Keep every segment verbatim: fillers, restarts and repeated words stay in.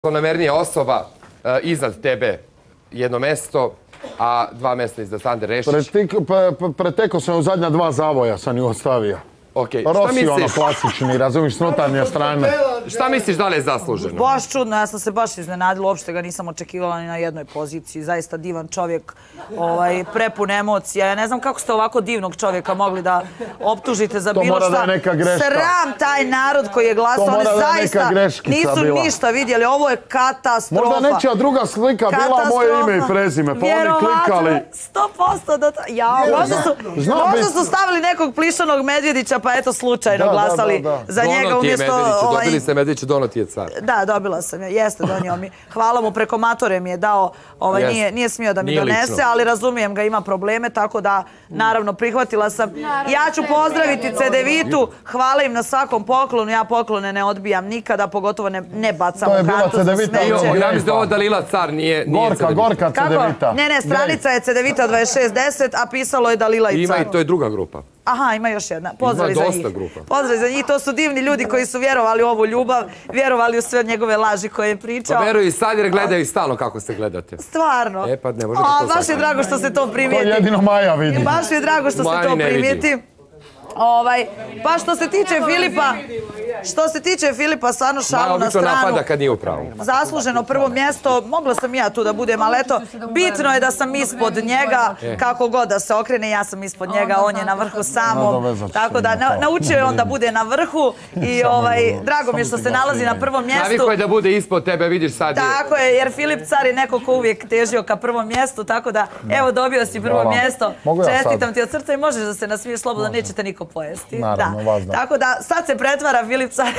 Zlonamernija osoba iznad tebe jedno mesto, a dva mesta iznad Sande Rešić. Pretekao sam u zadnja dva zavoja, sam ju ostavio. Rossi ono klasični, razumiš, s notarnje strane. Šta misliš da li je zasluženo? Baš čudno, ja sam se baš iznenadila, uopšte ga nisam očekivala ni na jednoj poziciji. Zaista divan čovjek, prepun emocija. Ja ne znam kako ste ovako divnog čovjeka mogli da optužite za bilo šta. To mora da je neka greška. Sram taj narod koji je glasao, oni zaista nisu ništa vidjeli. Ovo je katastrofa. Možda nečija druga slika bila moje ime i prezime, pa oni klikali. sto posto da... Ja, možda su stavili nekog plišanog Medvjedića, pa eto slučajno glasali za njega umjesto... Dobili ste Medvjedića, dono ti je car. Da, dobila sam je, jeste donio mi. Hvala mu, preko matore mi je dao, nije smio da mi donese, ali razumijem ga, ima probleme, tako da naravno prihvatila sam. Ja ću pozdraviti Cedevitu, hvala im na svakom poklonu, ja poklone ne odbijam nikada, pogotovo ne bacam u kantu za smeće. Ja mislim da ovo Dalila car nije Cedevita. Gorka, Gorka Cedevita. Ne, ne, stranica je Cedevita dvadeset šest deset, a pisalo je Dalila i car. Ima i to je druga grupa. Aha, ima još jedna. Pozdrav za njih. Ima dosta grupa. Pozdrav za njih. To su divni ljudi koji su vjerovali u ovu ljubav, vjerovali u sve njegove laži koje je pričao. Pa veruju i sad jer gledaju stalno kako se gledate. Stvarno. E pa ne možete to sad. Baš je drago što se to primijeti. To jedino Maja vidi. Baš je drago što se to primijeti. Pa što se tiče Filipa, što se tiče Filipa, stvarno šalu na stranu. Maja napada kad nije u pravu. Zasluženo prvo mjesto, mogla sam ja tu da budem, ali eto, bitno je da sam ispod njega, kako god da se okrene, ja sam ispod njega, on je na vrhu samom, tako da naučio je on da bude na vrhu i drago mi je što se nalazi na prvom mjestu. Naviko je da bude ispod tebe, vidiš sad je. Tako je, jer Filip car je neko ko uvijek težio ka prvom mjestu, tako da evo dobio si prvo mjesto, čestitam ti od srca i možeš da se nasmiješ slobodno, nećete niko pojesti. Naravno, vas da. Tako da sad se pretvara Filip car.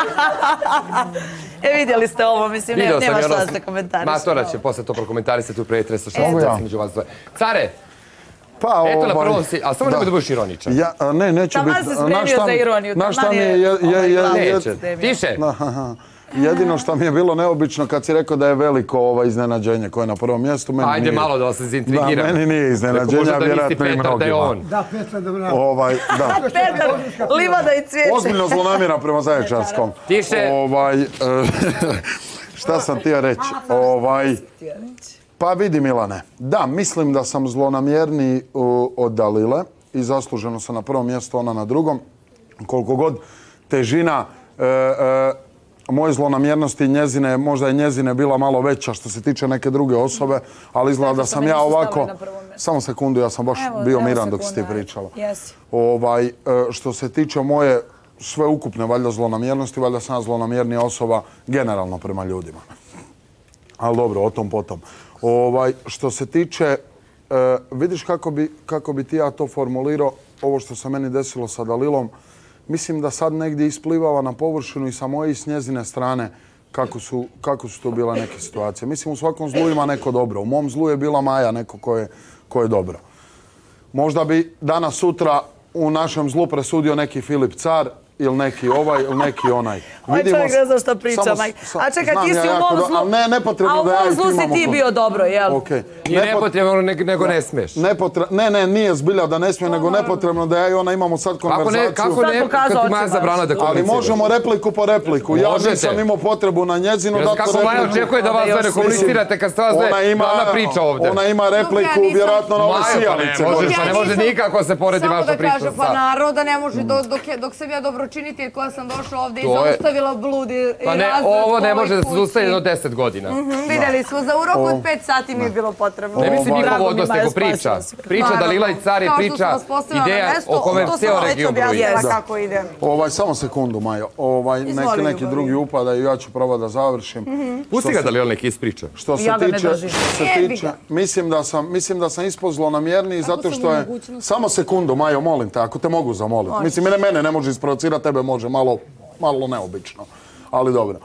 E, vidjeli ste ovo, mislim, nema šta da se komentariš. Matora će posle to prokomentarisati u pretresa što se među vas dvoje. Care, Pa, eto na prvom si, ali samo nemoj da budeš ironičan. Ne, neću biti. Taman se spremio za ironiju. Znaš šta mi je... Neće, tiše. Jedino što mi je bilo neobično kad si rekao da je veliko iznenađenje koje je na prvom mjestu. Ajde malo da vas izintrigiram. Da, meni nije iznenađenja, vjerojatno i mnogima. Da, Petar Dobranović. Petar, livada i cvijeće. Ozbiljno zlonamjeran prema Zaječarskom. Tiše. Šta sam htio reći? Pa vidi Milane, da, mislim da sam zlonamjerniji od Dalile i zasluženo sam na prvom mjestu, ona na drugom. Koliko god težina moje zlonamjernosti njezine, možda je njezine bila malo veća što se tiče neke druge osobe, ali izgleda da sam ja ovako... Samo sekundu, ja sam baš bio miran dok si ti pričala. Što se tiče moje sveukupne valjda zlonamjernosti, valjda sam ja zlonamjernija osoba generalno prema ljudima. Ali dobro, o tom potom. Što se tiče, vidiš kako bi ti ja to formulirao, ovo što se meni desilo sa Dalilom, mislim da sad negdje isplivava na površinu i sa moje i s njezine strane kako su to bile neke situacije. Mislim, u svakom zlu ima neko dobro. U mom zlu je bila Maja, neko ko je dobro. Možda bi danas sutra u našem zlu presudio neki Filip car, ili neki ovaj, ili neki onaj. Ovaj čovjek ne zna što priča, Maj. A čekaj, ti si u mom zlu... Ne, nepotrebno da ja i ti imamo... A u mom zlu si ti bio dobro, jel? Nije nepotrebno, nego ne smiješ. Ne, ne, nije zbilja da ne smije, nego nepotrebno da ja i ona imamo sad konverzaciju. Kako ne, kad ti Maja zabrala da komuniciraš? Ali možemo repliku po repliku. Ja nisam imao potrebu na njezinu dati repliku. Kako Maja očekuje da vas ne komunicirate kad ste vas glavna priča ovdje? Ona ima repliku vjerojatno na ove sijalice. Ne može nikako se poredi vaša priča. Samo da kaže, pa naravno da ne može, dok sam ja dobročinitelj koja sam došla ovdje i zaustavila blud i razred. Pa ne, ovo ne može da se zaustavi jedno deset godina. Vidjeli smo, za urok od pet sati mi je bilo potrebno. Ne mislim njihov odnos, nego priča. Priča Dalila i car je priča, ideja o kome cijelo region broji. Kako ide. Samo sekundu, Majo. Neki drugi upadaju, ja ću probati da završim. Pusti ga Dalila neki ispriča. Što se tiče, mislim da sam ispod zlonamjerniji zato što je... Samo sekundu, Majo, molim te, ako te mogu zamoliti. Mislim, mene ne može isprovocirati, tebe može malo neobično, ali dobro.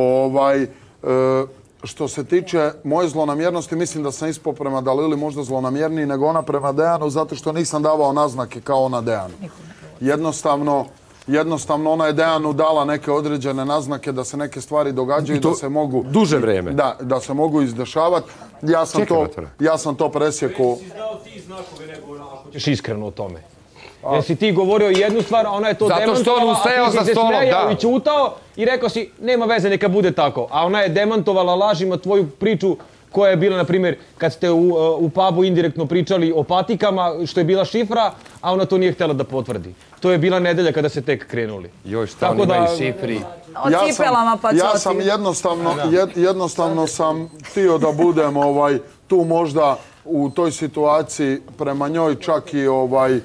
Što se tiče moje zlonamjernosti, mislim da sam ispod prema Dalili možda zlonamjerniji nego ona prema Dejanu, zato što nisam davao naznake kao ona Dejanu. Jednostavno, Jednostavno, ona je Dejanu dala neke određene naznake da se neke stvari događaju i da se mogu... Duže vreme. Da, da se mogu izdešavati. Ja sam to presjekao... Ti znao ti znakove nego ako ćeš iskreno o tome. Jer si ti govorio jednu stvar, a ona je to demantovala, zato što on ustajao za stolom, da. A ti si se smejao i ćutao i rekao si, nema veze, neka bude tako. A ona je demantovala lažima tvoju priču koja je bila, na primjer, kad ste u, u pubu indirektno pričali o patikama, što je bila šifra, a ona to nije htjela da potvrdi. To je bila nedelja kada se tek krenuli. Joj, šta oni imaju šifri? O cipelama pa Ja sam jednostavno, jednostavno sam htio da budem ovaj, tu možda u toj situaciji prema njoj čak i ovaj,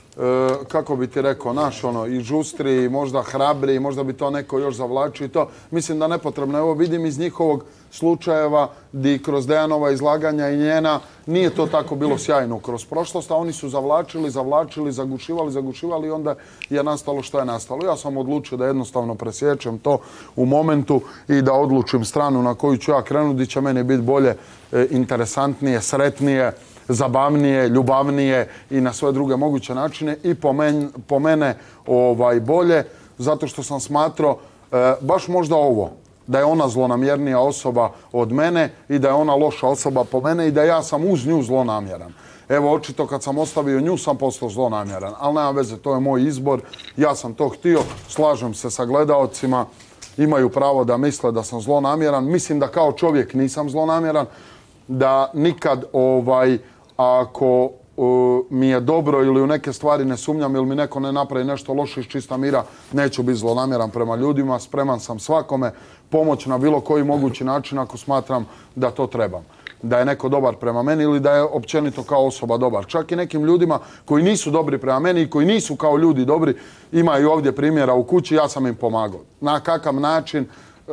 kako bi ti rekao, naš ono, i žustri, možda hrabri, možda bi to neko još zavlačio i to. Mislim da nepotrebno. Evo vidim iz njihovog slučajeva di kroz Dejanova izlaganja i njena nije to tako bilo sjajno kroz prošlost, a oni su zavlačili, zavlačili, zagušivali, zagušivali i onda je nastalo što je nastalo. Ja sam odlučio da jednostavno presjećem to u momentu i da odlučim stranu na koju ću ja krenuti, gdje će meni biti bolje, interesantnije, sretnije, zabavnije, ljubavnije i na sve druge moguće načine i po, men, po mene ovaj, bolje, zato što sam smatrao e, baš možda ovo, da je ona zlonamjernija osoba od mene i da je ona loša osoba po mene i da ja sam uz nju zlonamjeran. Evo, očito kad sam ostavio nju sam postao zlonamjeran, ali nema veze, to je moj izbor, ja sam to htio, slažem se sa gledaocima, imaju pravo da misle da sam zlonamjeran, mislim da kao čovjek nisam zlonamjeran, da nikad ovaj, ako uh, mi je dobro ili u neke stvari ne sumnjam ili mi neko ne napravi nešto loše iz čista mira, neću biti zlonamjeran prema ljudima, spreman sam svakome pomoć na bilo koji mogući način ako smatram da to trebam. Da je neko dobar prema meni ili da je općenito kao osoba dobar. Čak i nekim ljudima koji nisu dobri prema meni i koji nisu kao ljudi dobri, imaju ovdje primjera u kući, ja sam im pomagao. Na kakav način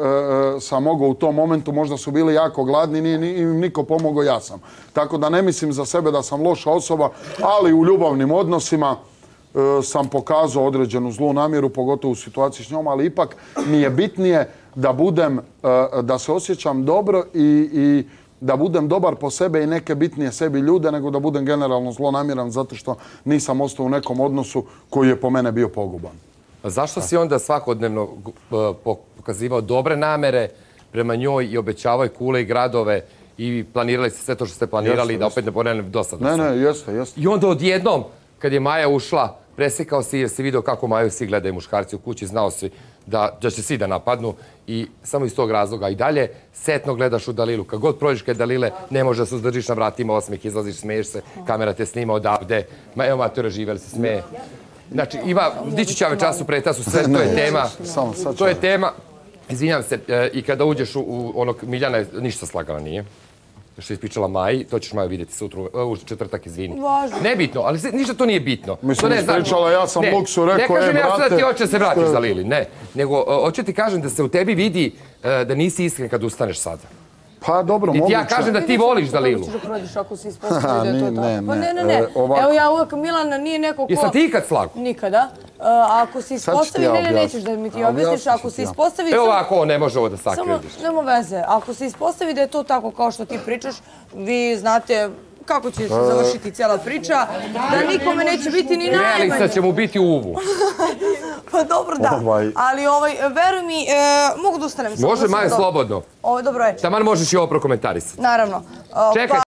sam mogao u tom momentu, možda su bili jako gladni, nije im niko pomogao, ja sam. Tako da ne mislim za sebe da sam loša osoba, ali u ljubavnim odnosima e, sam pokazao određenu zlu namjeru, pogotovo u situaciji s njom, ali ipak mi je bitnije da budem, e, da se osjećam dobro i, i da budem dobar po sebe i neke bitnije sebi ljude, nego da budem generalno zlonamjeran zato što nisam ostao u nekom odnosu koji je po mene bio poguban. A zašto si onda svakodnevno pokazivao dobre namere prema njoj i obećavao je kule i gradove i planirali ste sve to što ste planirali i da opet ne ponavljam dosadno? Ne, ne, jeste, jeste. I onda odjednom, kad je Maja ušla, presekao si jer si vidio kako Maju svi gledaju muškarci u kući, znao si da, da će svi da napadnu i samo iz tog razloga i dalje setno gledaš u Dalilu. Kad god prođeš kod Dalile, ne možeš da se uzdržiš na vratima, osmeh, izlaziš, smeješ se, kamera te snima odavde. Ma evo matora žive, ali se smeje. Znači, ima, dići će ove času pretasu, sve, to je tema, to je tema, izvinjam se, i kada uđeš u onog Miljana, ništa slagala nije, što je ispričala Maji, to ćeš Maju vidjeti sutra, u četvrtak, izvini. Važno. Nebitno, ali ništa to nije bitno. Mislim, ispričala, ja sam Luksu rekao, ne kažem e, ja sad da brate... ti hoće se vratiš za Lili, ne, nego hoću ti kažem da se u tebi vidi da nisi iskren kad ustaneš sada. Pa dobro, moguće. I ja kažem da ti voliš Dalilu. Kako ćeš da prođeš ako se ispostavi da je to tako? Ne, Pa ne, ne, ne. Evo ja uvijek, Milan nije neko ko... Jesam ti ikad slagu? Nikada. Ako se ispostavi, ne, ne, nećeš da mi ti objasniš. Ako se ispostavi... Evo ovako, ne može ovo da sakrije. Samo, nema veze. Ako se ispostavi da je to tako kao što ti pričaš, vi znate kako će se završiti cijela priča, da nikome neće biti ni najmanje. Relisa će mu biti u uvu. Pa dobro, da. Ali ovaj, veruj mi, mogu da ustanem. Može, Maja, slobodno. Ovo, dobro je. Taman možeš i ovo prokomentarisati. Naravno. Čekaj.